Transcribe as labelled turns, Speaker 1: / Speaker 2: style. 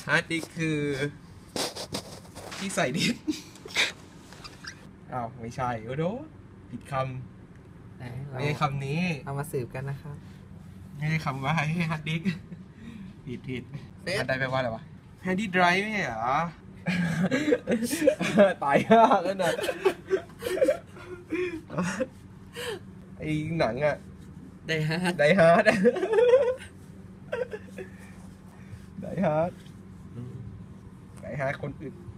Speaker 1: ฮาร์ดดิสก์คือที่ใส่ดิสก์อ้าวไม่ใช่โอ้โหผิดคำไม่ใช่คำนี้
Speaker 2: เอามาสืบกันนะครับ
Speaker 1: ไม่ใช่คำว่าให้ฮาร์ดดิสก์ผิดฮาร์ดไดรฟ์แปลว่าอะไรวะฮาร์ดดิสก์ไดรฟ์ไม่ใช่เหรอ ตายยากแล้วนะไอ้หนังอะ
Speaker 2: ไดฮาร์ด
Speaker 1: ไดฮาร์ดไดฮาร์ดคนอื่น